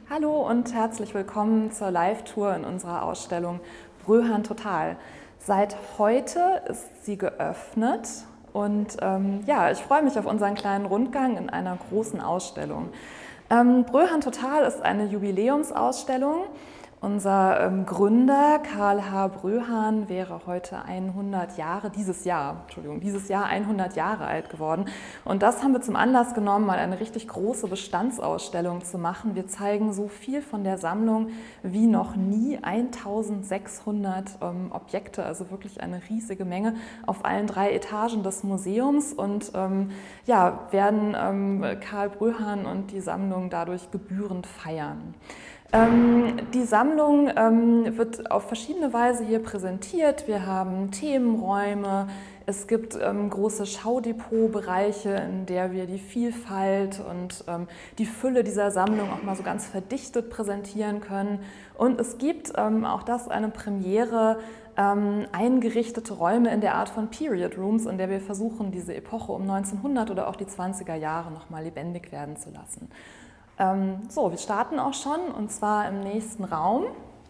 Hallo und herzlich willkommen zur Live-Tour in unserer Ausstellung Bröhan Total. Seit heute ist sie geöffnet und ja, ich freue mich auf unseren kleinen Rundgang in einer großen Ausstellung. Bröhan Total ist eine Jubiläumsausstellung. Unser Gründer Karl H. Bröhan wäre heute 100 Jahre, dieses Jahr 100 Jahre alt geworden. Und das haben wir zum Anlass genommen, mal eine richtig große Bestandsausstellung zu machen. Wir zeigen so viel von der Sammlung wie noch nie, 1600 Objekte, also wirklich eine riesige Menge auf allen 3 Etagen des Museums und ja, werden Karl Bröhan und die Sammlung dadurch gebührend feiern. Die Sammlung wird auf verschiedene Weise hier präsentiert. Wir haben Themenräume, es gibt große Schaudepotbereiche, in der wir die Vielfalt und die Fülle dieser Sammlung auch mal so ganz verdichtet präsentieren können. Und es gibt, auch das eine Premiere, eingerichtete Räume in der Art von Period Rooms, in der wir versuchen, diese Epoche um 1900 oder auch die 20er Jahre noch mal lebendig werden zu lassen. So, wir starten auch schon, und zwar im nächsten Raum.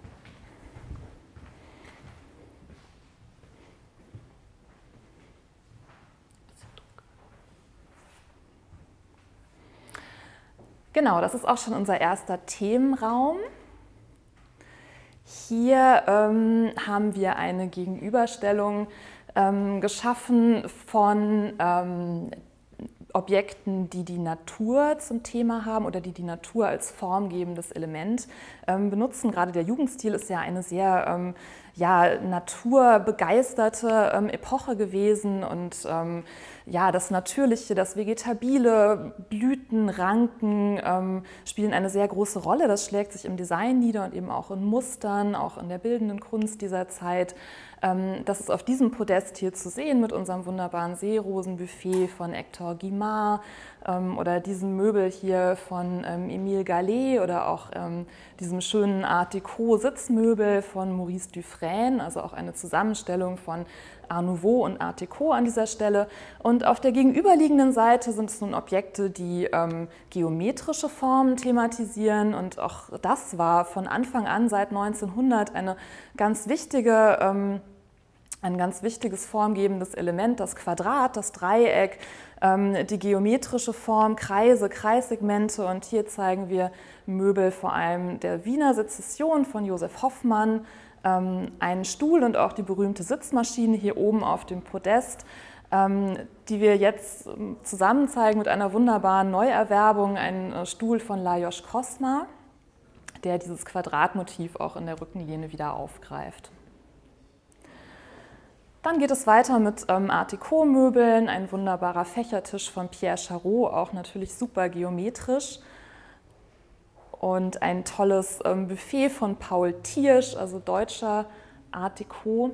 Genau, das ist auch schon unser erster Themenraum. Hier haben wir eine Gegenüberstellung geschaffen von Objekten, die die Natur zum Thema haben oder die die Natur als formgebendes Element benutzen. Gerade der Jugendstil ist ja eine sehr ja, naturbegeisterte Epoche gewesen und ja, das Natürliche, das Vegetabile, Blüten, Ranken spielen eine sehr große Rolle. Das schlägt sich im Design nieder und eben auch in Mustern, auch in der bildenden Kunst dieser Zeit. Das ist auf diesem Podest hier zu sehen mit unserem wunderbaren Seerosenbuffet von Hector Guimard oder diesem Möbel hier von Émile Gallé oder auch diesem schönen Art Deco Sitzmöbel von Maurice Dufresne, also auch eine Zusammenstellung von Art Nouveau und Art Deco an dieser Stelle. Und auf der gegenüberliegenden Seite sind es nun Objekte, die geometrische Formen thematisieren, und auch das war von Anfang an seit 1900 ein ganz wichtiges formgebendes Element, das Quadrat, das Dreieck, die geometrische Form, Kreise, Kreissegmente, und hier zeigen wir Möbel vor allem der Wiener Sezession von Joseph Hoffmann, einen Stuhl und auch die berühmte Sitzmaschine hier oben auf dem Podest, die wir jetzt zusammen zeigen mit einer wunderbaren Neuerwerbung, einen Stuhl von Lajos Kosma, der dieses Quadratmotiv auch in der Rückenlehne wieder aufgreift. Dann geht es weiter mit Art Deco-Möbeln, ein wunderbarer Fächertisch von Pierre Charot, auch natürlich super geometrisch. Und ein tolles Buffet von Paul Thiersch, also deutscher Art Deco.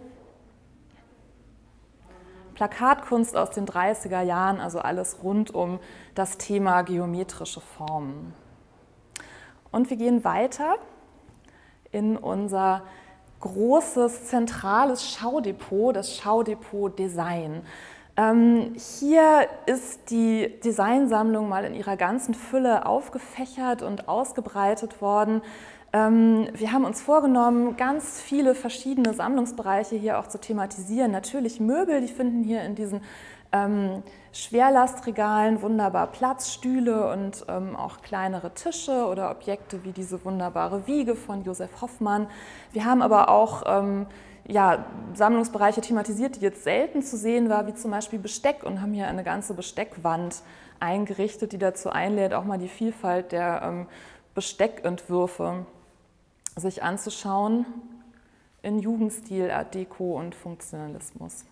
Plakatkunst aus den 30er Jahren, also alles rund um das Thema geometrische Formen. Und wir gehen weiter in unser großes zentrales Schaudepot, das Schaudepot Design. Hier ist die Designsammlung mal in ihrer ganzen Fülle aufgefächert und ausgebreitet worden. Wir haben uns vorgenommen, ganz viele verschiedene Sammlungsbereiche hier auch zu thematisieren. Natürlich Möbel, die finden hier in diesen Schwerlastregalen wunderbar Platz, Stühle und auch kleinere Tische oder Objekte wie diese wunderbare Wiege von Joseph Hoffmann. Wir haben aber auch ja, Sammlungsbereiche thematisiert, die jetzt selten zu sehen war, wie zum Beispiel Besteck, und haben hier eine ganze Besteckwand eingerichtet, die dazu einlädt, auch mal die Vielfalt der Besteckentwürfe sich anzuschauen in Jugendstil, Art Deco und Funktionalismus.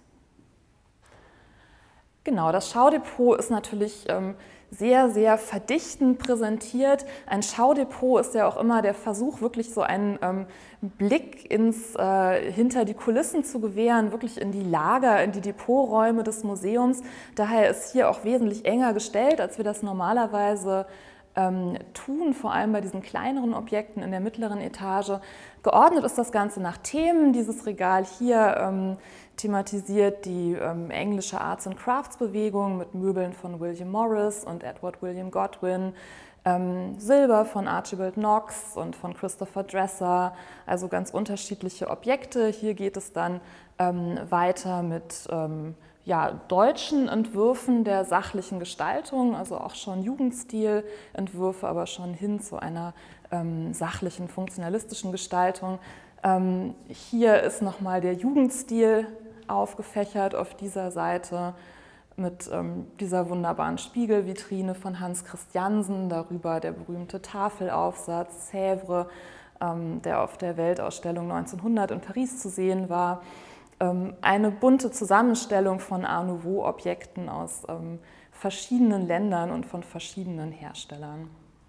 Genau, das Schaudepot ist natürlich sehr, sehr verdichtend präsentiert. Ein Schaudepot ist ja auch immer der Versuch, wirklich so einen Blick hinter die Kulissen zu gewähren, wirklich in die Lager, in die Depoträume des Museums. Daher ist hier auch wesentlich enger gestellt, als wir das normalerweise tun, vor allem bei diesen kleineren Objekten in der mittleren Etage. Geordnet ist das Ganze nach Themen. Dieses Regal hier thematisiert die englische Arts and Crafts Bewegung mit Möbeln von William Morris und Edward William Godwin. Silber von Archibald Knox und von Christopher Dresser, also ganz unterschiedliche Objekte. Hier geht es dann weiter mit deutschen Entwürfen der sachlichen Gestaltung, also auch schon Jugendstiletentwürfe, aber schon hin zu einer sachlichen, funktionalistischen Gestaltung. Hier ist nochmal der Jugendstil aufgefächert auf dieser Seite mit dieser wunderbaren Spiegelvitrine von Hans Christiansen, darüber der berühmte Tafelaufsatz Sèvres, der auf der Weltausstellung 1900 in Paris zu sehen war. Eine bunte Zusammenstellung von Art Nouveau-Objekten aus verschiedenen Ländern und von verschiedenen Herstellern.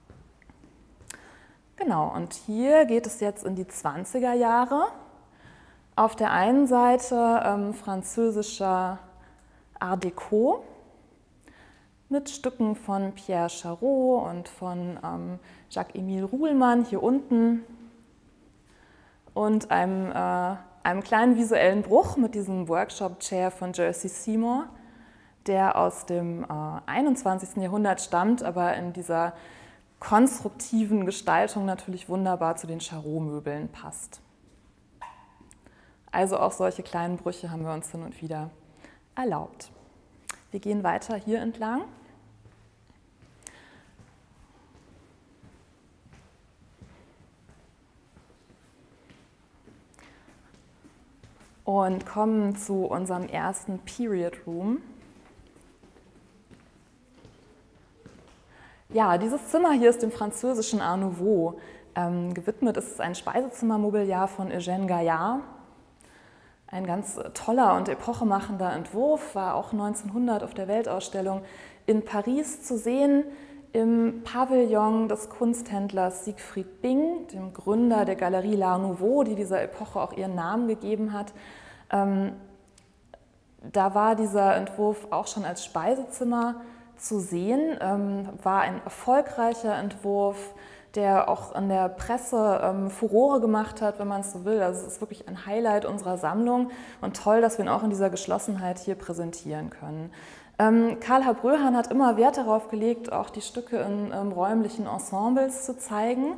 Genau, und hier geht es jetzt in die 20er Jahre. Auf der einen Seite französischer Art Deco mit Stücken von Pierre Charot und von Jacques-Émile Ruhlmann hier unten und einem kleinen visuellen Bruch mit diesem Workshop-Chair von Jerzy Seymour, der aus dem 21. Jahrhundert stammt, aber in dieser konstruktiven Gestaltung natürlich wunderbar zu den Charot-Möbeln passt. Also auch solche kleinen Brüche haben wir uns hin und wieder erlaubt. Wir gehen weiter hier entlang. Und kommen zu unserem ersten Period Room. Ja, dieses Zimmer hier ist dem französischen Art Nouveau gewidmet. Es ist ein Speisezimmermobiliar von Eugène Gaillard. Ein ganz toller und epochemachender Entwurf, war auch 1900 auf der Weltausstellung in Paris zu sehen, im Pavillon des Kunsthändlers Siegfried Bing, dem Gründer der Galerie L'Art Nouveau, die dieser Epoche auch ihren Namen gegeben hat. Da war dieser Entwurf auch schon als Speisezimmer zu sehen, war ein erfolgreicher Entwurf, der auch in der Presse Furore gemacht hat, wenn man es so will. Also es ist wirklich ein Highlight unserer Sammlung und toll, dass wir ihn auch in dieser Geschlossenheit hier präsentieren können. Karl H. Bröhan hat immer Wert darauf gelegt, auch die Stücke in räumlichen Ensembles zu zeigen.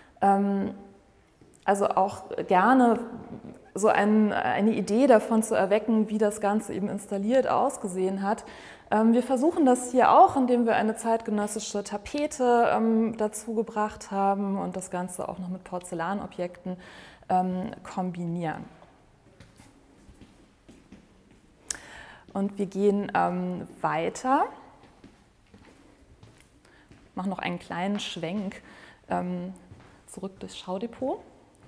Also auch gerne so eine Idee davon zu erwecken, wie das Ganze eben installiert ausgesehen hat. Wir versuchen das hier auch, indem wir eine zeitgenössische Tapete dazu gebracht haben und das Ganze auch noch mit Porzellanobjekten kombinieren. Und wir gehen weiter. Ich mache noch einen kleinen Schwenk zurück durchs Schaudepot.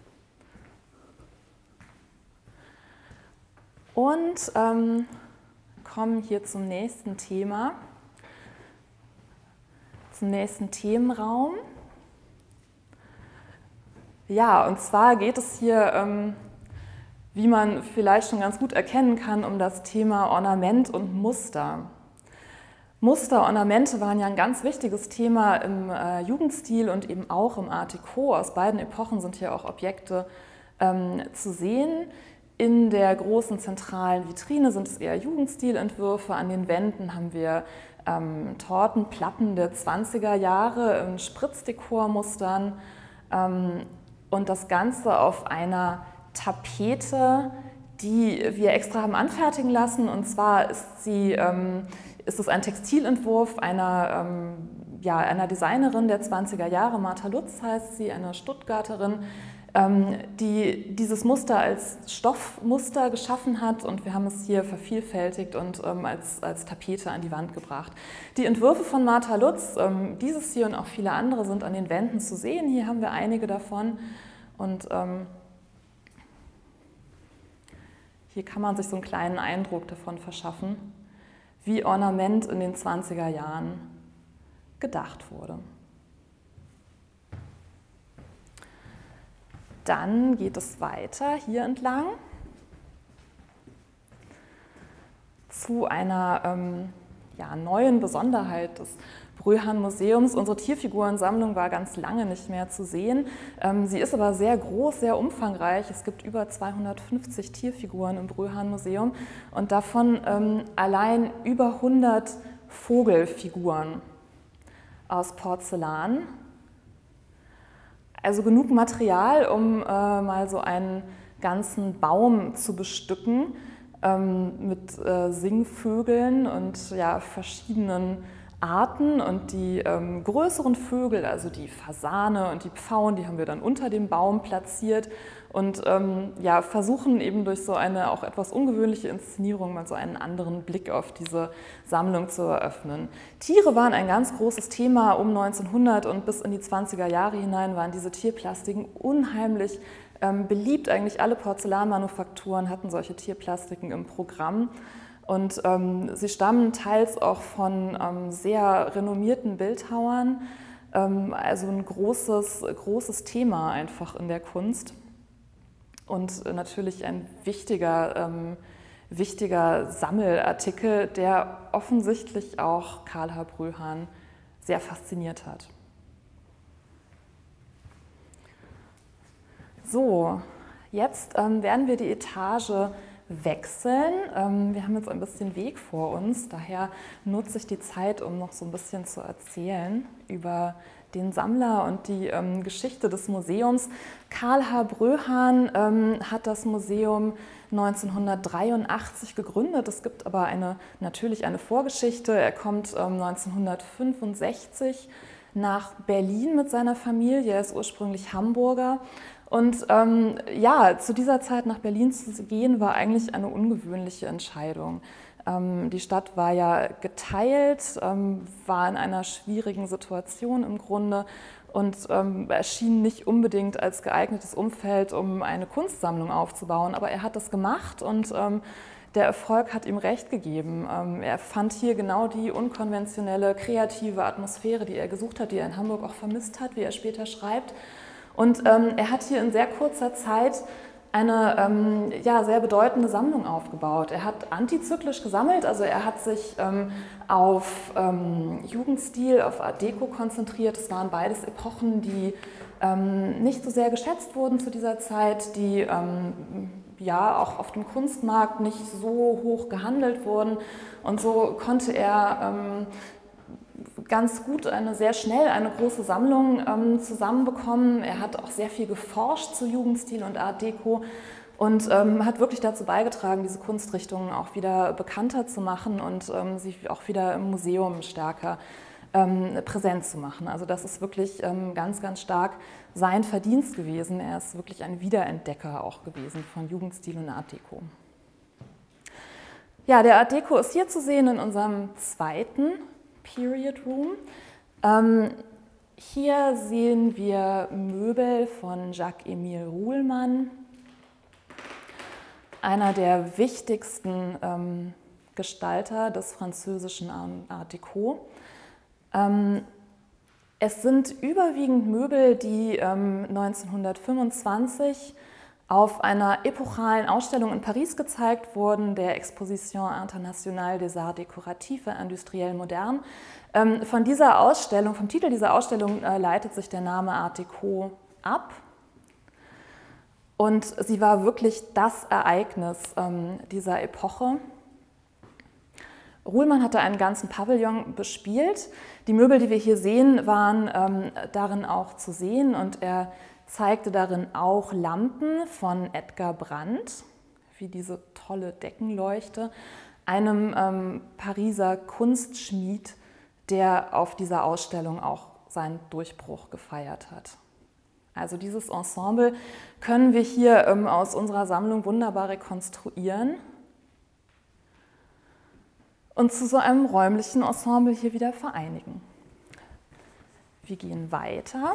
Und kommen hier zum nächsten Thema, zum nächsten Themenraum. Ja, und zwar geht es hier, wie man vielleicht schon ganz gut erkennen kann, um das Thema Ornament und Muster. Muster, Ornamente waren ja ein ganz wichtiges Thema im Jugendstil und eben auch im Art Deco. Aus beiden Epochen sind hier auch Objekte zu sehen. In der großen zentralen Vitrine sind es eher Jugendstilentwürfe. An den Wänden haben wir Tortenplatten der 20er Jahre in Spritzdekormustern und das Ganze auf einer Tapete, die wir extra haben anfertigen lassen. Und zwar ist es ein Textilentwurf einer Designerin der 20er Jahre, Martha Lutz heißt sie, eine Stuttgarterin, die dieses Muster als Stoffmuster geschaffen hat und wir haben es hier vervielfältigt und als Tapete an die Wand gebracht. Die Entwürfe von Martha Lutz, dieses hier und auch viele andere, sind an den Wänden zu sehen. Hier haben wir einige davon und hier kann man sich so einen kleinen Eindruck davon verschaffen, wie Ornament in den 20er Jahren gedacht wurde. Dann geht es weiter hier entlang zu einer neuen Besonderheit des Bröhan-Museums. Unsere Tierfigurensammlung war ganz lange nicht mehr zu sehen. Sie ist aber sehr groß, sehr umfangreich. Es gibt über 250 Tierfiguren im Bröhan-Museum und davon allein über 100 Vogelfiguren. aus Porzellan. Also genug Material, um mal so einen ganzen Baum zu bestücken mit Singvögeln und ja, verschiedenen Arten. Und die größeren Vögel, also die Fasane und die Pfauen, die haben wir dann unter dem Baum platziert und ja, versuchen eben durch so eine auch etwas ungewöhnliche Inszenierung mal so einen anderen Blick auf diese Sammlung zu eröffnen. Tiere waren ein ganz großes Thema um 1900 und bis in die 20er Jahre hinein waren diese Tierplastiken unheimlich beliebt. Eigentlich alle Porzellanmanufakturen hatten solche Tierplastiken im Programm. Und sie stammen teils auch von sehr renommierten Bildhauern, also ein großes Thema einfach in der Kunst und natürlich ein wichtiger Sammelartikel, der offensichtlich auch Karl H. Bröhan sehr fasziniert hat. So, jetzt werden wir die Etage wechseln. Wir haben jetzt ein bisschen Weg vor uns, daher nutze ich die Zeit, um noch so ein bisschen zu erzählen über den Sammler und die Geschichte des Museums. Karl H. Bröhan hat das Museum 1983 gegründet. Es gibt aber natürlich eine Vorgeschichte. Er kommt 1965 nach Berlin mit seiner Familie. Er ist ursprünglich Hamburger. Und ja, zu dieser Zeit nach Berlin zu gehen, war eigentlich eine ungewöhnliche Entscheidung. Die Stadt war ja geteilt, war in einer schwierigen Situation im Grunde und erschien nicht unbedingt als geeignetes Umfeld, um eine Kunstsammlung aufzubauen. Aber er hat das gemacht und der Erfolg hat ihm recht gegeben. Er fand hier genau die unkonventionelle, kreative Atmosphäre, die er gesucht hat, die er in Hamburg auch vermisst hat, wie er später schreibt. Und er hat hier in sehr kurzer Zeit eine ja, sehr bedeutende Sammlung aufgebaut. Er hat antizyklisch gesammelt, also er hat sich auf Jugendstil, auf Art Deco konzentriert. Es waren beides Epochen, die nicht so sehr geschätzt wurden zu dieser Zeit, die ja auch auf dem Kunstmarkt nicht so hoch gehandelt wurden. Und so konnte er ganz gut sehr schnell eine große Sammlung zusammenbekommen. Er hat auch sehr viel geforscht zu Jugendstil und Art Deco und hat wirklich dazu beigetragen, diese Kunstrichtungen auch wieder bekannter zu machen und sie auch wieder im Museum stärker präsent zu machen. Also das ist wirklich ganz, ganz stark sein Verdienst gewesen. Er ist wirklich ein Wiederentdecker auch gewesen von Jugendstil und Art Deco. Ja, der Art Deco ist hier zu sehen in unserem zweiten Period Room. Hier sehen wir Möbel von Jacques-Émile Ruhlmann, einer der wichtigsten Gestalter des französischen Art Deco. Es sind überwiegend Möbel, die 1925 auf einer epochalen Ausstellung in Paris gezeigt wurden, der Exposition Internationale des Arts Décoratifs et Industriels Modernes. Von dieser Ausstellung, vom Titel dieser Ausstellung leitet sich der Name Art Deco ab. Und sie war wirklich das Ereignis dieser Epoche. Ruhlmann hatte einen ganzen Pavillon bespielt. Die Möbel, die wir hier sehen, waren darin auch zu sehen und er zeigte darin auch Lampen von Edgar Brandt, wie diese tolle Deckenleuchte, einem Pariser Kunstschmied, der auf dieser Ausstellung auch seinen Durchbruch gefeiert hat. Also dieses Ensemble können wir hier aus unserer Sammlung wunderbar rekonstruieren und zu so einem räumlichen Ensemble hier wieder vereinigen. Wir gehen weiter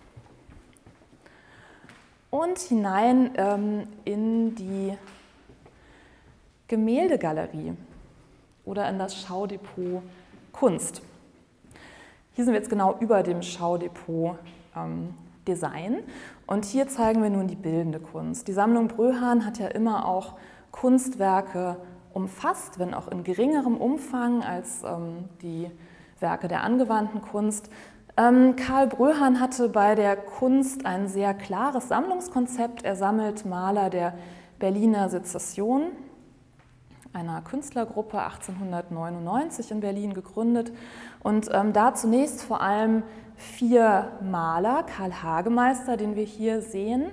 und hinein in die Gemäldegalerie oder in das Schaudepot Kunst. Hier sind wir jetzt genau über dem Schaudepot Design und hier zeigen wir nun die bildende Kunst. Die Sammlung Bröhan hat ja immer auch Kunstwerke umfasst, wenn auch in geringerem Umfang als die Werke der angewandten Kunst. Karl Bröhan hatte bei der Kunst ein sehr klares Sammlungskonzept. Er sammelt Maler der Berliner Sezession einer Künstlergruppe 1899 in Berlin gegründet und da zunächst vor allem 4 Maler, Karl Hagemeister, den wir hier sehen,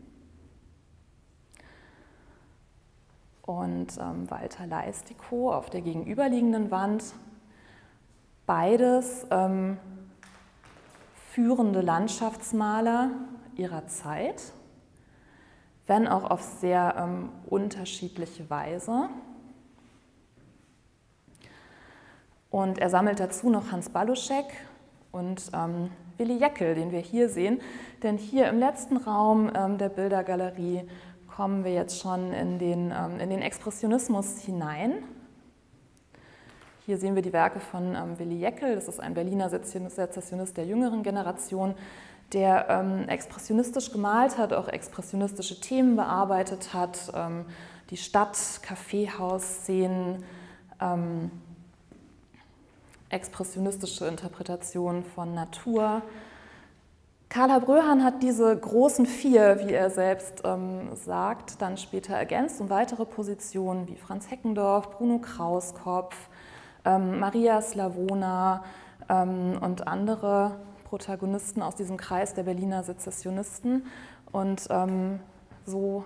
und Walter Leistikow auf der gegenüberliegenden Wand, beides führende Landschaftsmaler ihrer Zeit, wenn auch auf sehr unterschiedliche Weise. Und er sammelt dazu noch Hans Baluschek und Willi Jäckel, den wir hier sehen. Denn hier im letzten Raum der Bildergalerie kommen wir jetzt schon in den Expressionismus hinein. Hier sehen wir die Werke von Willi Jäckel, das ist ein Berliner Sezessionist der jüngeren Generation, der expressionistisch gemalt hat, auch expressionistische Themen bearbeitet hat, die Stadt, Kaffeehausszenen, expressionistische Interpretation von Natur. Carla Bröhan hat diese großen 4, wie er selbst sagt, dann später ergänzt um weitere Positionen wie Franz Heckendorff, Bruno Krauskopf, Maria Slavona und andere Protagonisten aus diesem Kreis der Berliner Sezessionisten. Und so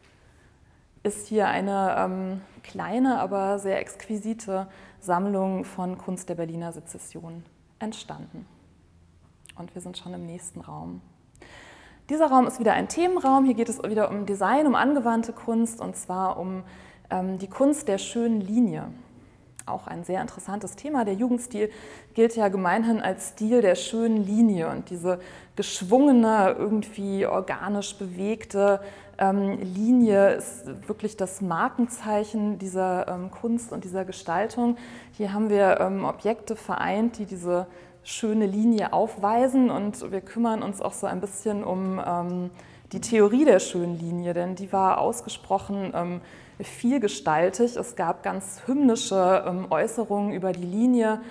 ist hier eine kleine, aber sehr exquisite Sammlung von Kunst der Berliner Sezession entstanden. Und wir sind schon im nächsten Raum. Dieser Raum ist wieder ein Themenraum. Hier geht es wieder um Design, um angewandte Kunst, und zwar um die Kunst der schönen Linie. Auch ein sehr interessantes Thema. Der Jugendstil gilt ja gemeinhin als Stil der schönen Linie, und diese geschwungene, irgendwie organisch bewegte Linie ist wirklich das Markenzeichen dieser Kunst und dieser Gestaltung. Hier haben wir Objekte vereint, die diese schöne Linie aufweisen, und wir kümmern uns auch so ein bisschen um die Theorie der schönen Linie, denn die war ausgesprochen vielgestaltig. Es gab ganz hymnische Äußerungen über die Linie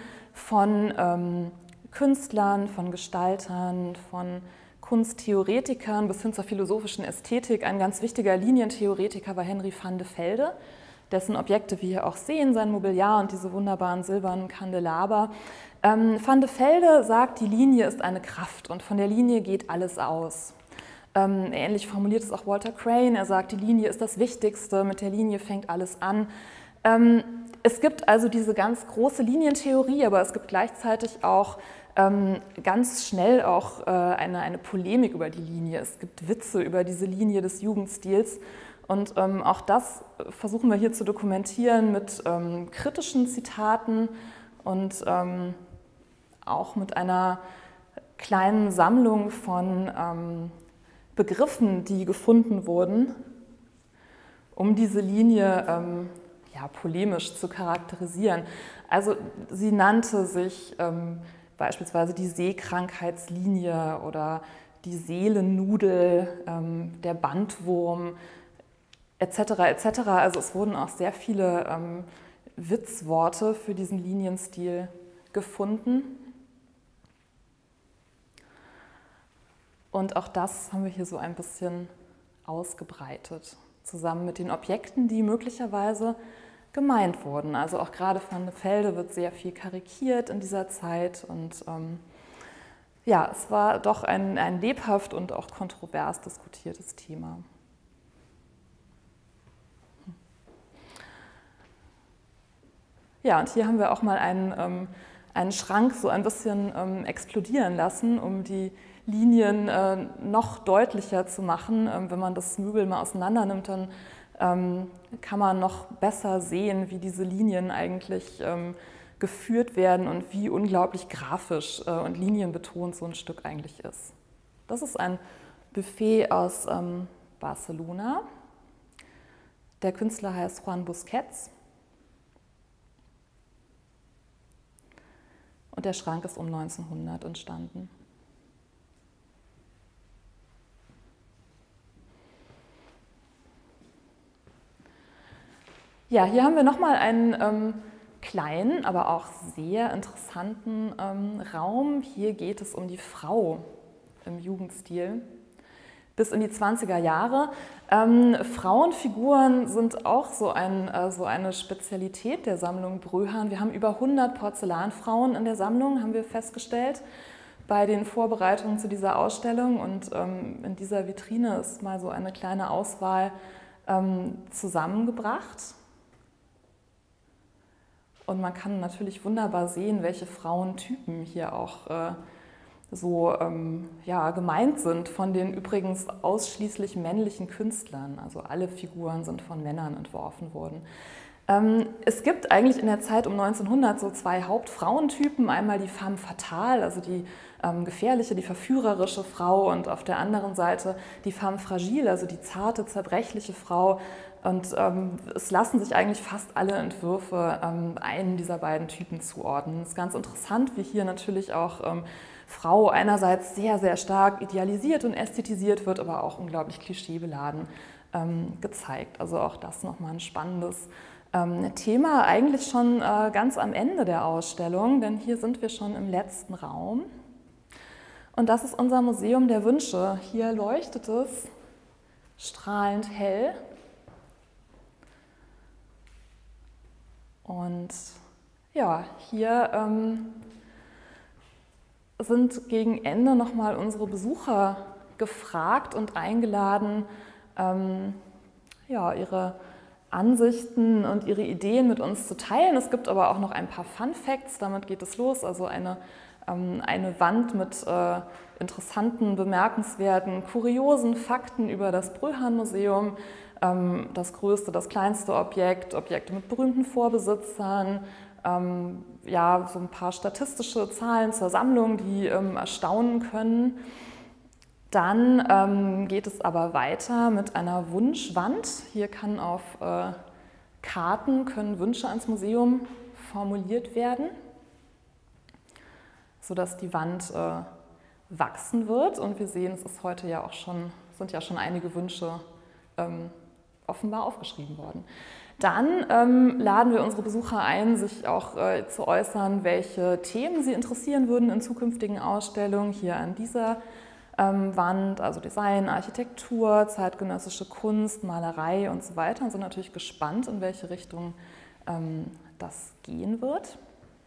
von Künstlern, von Gestaltern, von Kunsttheoretikern bis hin zur philosophischen Ästhetik. Ein ganz wichtiger Linientheoretiker war Henry van de Velde, dessen Objekte wir hier auch sehen, sein Mobiliar und diese wunderbaren silbernen Kandelaber. Van de Velde sagt, die Linie ist eine Kraft und von der Linie geht alles aus. Ähnlich formuliert es auch Walter Crane. Er sagt, die Linie ist das Wichtigste, mit der Linie fängt alles an. Es gibt also diese ganz große Linientheorie, aber es gibt gleichzeitig auch ganz schnell auch eine Polemik über die Linie. Es gibt Witze über diese Linie des Jugendstils, und auch das versuchen wir hier zu dokumentieren mit kritischen Zitaten und auch mit einer kleinen Sammlung von Begriffen, die gefunden wurden, um diese Linie polemisch zu charakterisieren. Also sie nannte sich beispielsweise die Seekrankheitslinie oder die Seelennudel, der Bandwurm etc. etc. Also es wurden auch sehr viele Witzworte für diesen Linienstil gefunden. Und auch das haben wir hier so ein bisschen ausgebreitet, zusammen mit den Objekten, die möglicherweise gemeint wurden. Also auch gerade van de Velde wird sehr viel karikiert in dieser Zeit, und ja, es war doch ein lebhaft und auch kontrovers diskutiertes Thema. Ja, und hier haben wir auch mal einen Schrank so ein bisschen explodieren lassen, um die Linien noch deutlicher zu machen. Wenn man das Möbel mal auseinander nimmt, dann kann man noch besser sehen, wie diese Linien eigentlich geführt werden und wie unglaublich grafisch und linienbetont so ein Stück eigentlich ist. Das ist ein Buffet aus Barcelona. Der Künstler heißt Juan Busquets. Und der Schrank ist um 1900 entstanden. Ja, hier haben wir nochmal einen kleinen, aber auch sehr interessanten Raum. Hier geht es um die Frau im Jugendstil. bis in die 20er Jahre. Frauenfiguren sind auch so eine Spezialität der Sammlung Bröhan. Wir haben über 100 Porzellanfrauen in der Sammlung, haben wir festgestellt bei den Vorbereitungen zu dieser Ausstellung. Und in dieser Vitrine ist mal so eine kleine Auswahl zusammengebracht. Und man kann natürlich wunderbar sehen, welche Frauentypen hier auch gemeint sind von den übrigens ausschließlich männlichen Künstlern. Also alle Figuren sind von Männern entworfen worden. Es gibt eigentlich in der Zeit um 1900 so zwei Hauptfrauentypen. Einmal die femme fatale, also die gefährliche, die verführerische Frau, und auf der anderen Seite die femme fragile, also die zarte, zerbrechliche Frau. Und es lassen sich eigentlich fast alle Entwürfe einen dieser beiden Typen zuordnen. Es ist ganz interessant, wie hier natürlich auch Frau einerseits sehr, sehr stark idealisiert und ästhetisiert wird, aber auch unglaublich klischeebeladen gezeigt. Also auch das nochmal ein spannendes Thema, eigentlich schon ganz am Ende der Ausstellung, denn hier sind wir schon im letzten Raum. Und das ist unser Museum der Wünsche. Hier leuchtet es strahlend hell. Und ja, hier sind gegen Ende nochmal unsere Besucher gefragt und eingeladen, ihre Ansichten und ihre Ideen mit uns zu teilen. Es gibt aber auch noch ein paar Fun Facts, damit geht es los. Also eine Wand mit interessanten, bemerkenswerten, kuriosen Fakten über das Bröhan-Museum. Das größte, das kleinste Objekt, Objekte mit berühmten Vorbesitzern, so ein paar statistische Zahlen zur Sammlung, die erstaunen können. Dann geht es aber weiter mit einer Wunschwand. Hier kann auf Karten können Wünsche ans Museum formuliert werden, sodass die Wand wachsen wird. Und wir sehen, es ist heute ja auch sind ja schon einige Wünsche offenbar aufgeschrieben worden. Dann laden wir unsere Besucher ein, sich auch zu äußern, welche Themen sie interessieren würden in zukünftigen Ausstellungen. Hier an dieser Wand, also Design, Architektur, zeitgenössische Kunst, Malerei und so weiter. Und sind natürlich gespannt, in welche Richtung das gehen wird.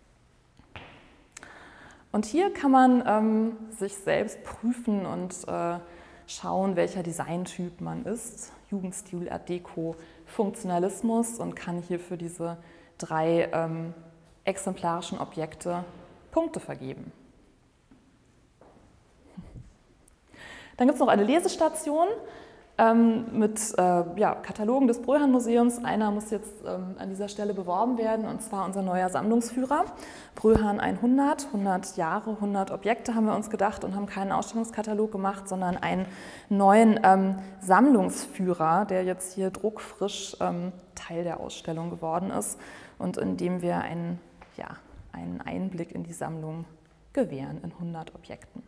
Und hier kann man sich selbst prüfen und schauen, welcher Designtyp man ist. Jugendstil, Art Deco, Funktionalismus, und kann hier für diese 3 exemplarischen Objekte Punkte vergeben. Dann gibt es noch eine Lesestation mit Katalogen des Bröhan-Museums. Einer muss jetzt an dieser Stelle beworben werden, und zwar unser neuer Sammlungsführer, Bröhan 100, 100 Jahre, 100 Objekte haben wir uns gedacht und haben keinen Ausstellungskatalog gemacht, sondern einen neuen Sammlungsführer, der jetzt hier druckfrisch Teil der Ausstellung geworden ist und in dem wir einen Einblick in die Sammlung gewähren in 100 Objekten.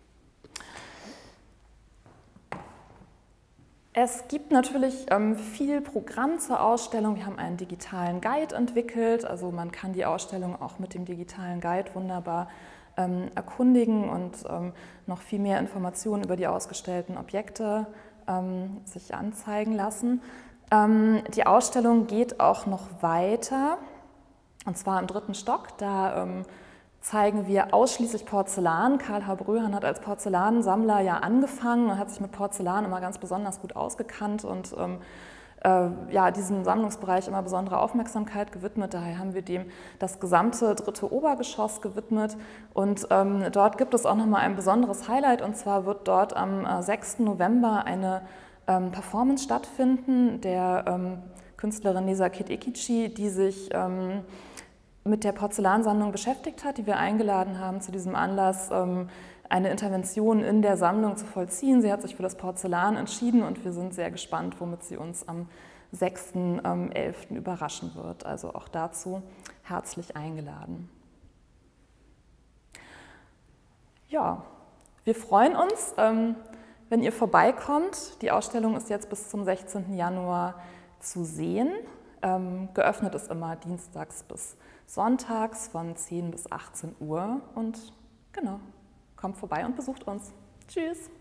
Es gibt natürlich viel Programm zur Ausstellung. Wir haben einen digitalen Guide entwickelt, also man kann die Ausstellung auch mit dem digitalen Guide wunderbar erkundigen und noch viel mehr Informationen über die ausgestellten Objekte sich anzeigen lassen. Die Ausstellung geht auch noch weiter, und zwar im 3. Stock. Da zeigen wir ausschließlich Porzellan. Karl H. Bröhan hat als Porzellansammler ja angefangen und hat sich mit Porzellan immer ganz besonders gut ausgekannt und diesem Sammlungsbereich immer besondere Aufmerksamkeit gewidmet. Daher haben wir dem das gesamte 3. Obergeschoss gewidmet. Und dort gibt es auch nochmal ein besonderes Highlight, und zwar wird dort am 6. November eine Performance stattfinden der Künstlerin Nezakit Ekici, die sich mit der Porzellansammlung beschäftigt hat, die wir eingeladen haben, zu diesem Anlass eine Intervention in der Sammlung zu vollziehen. Sie hat sich für das Porzellan entschieden und wir sind sehr gespannt, womit sie uns am 6.11. überraschen wird. Also auch dazu herzlich eingeladen. Ja, wir freuen uns, wenn ihr vorbeikommt. Die Ausstellung ist jetzt bis zum 16. Januar zu sehen. Geöffnet ist immer dienstags bis sonntags von 10 bis 18 Uhr. Und genau, kommt vorbei und besucht uns. Tschüss!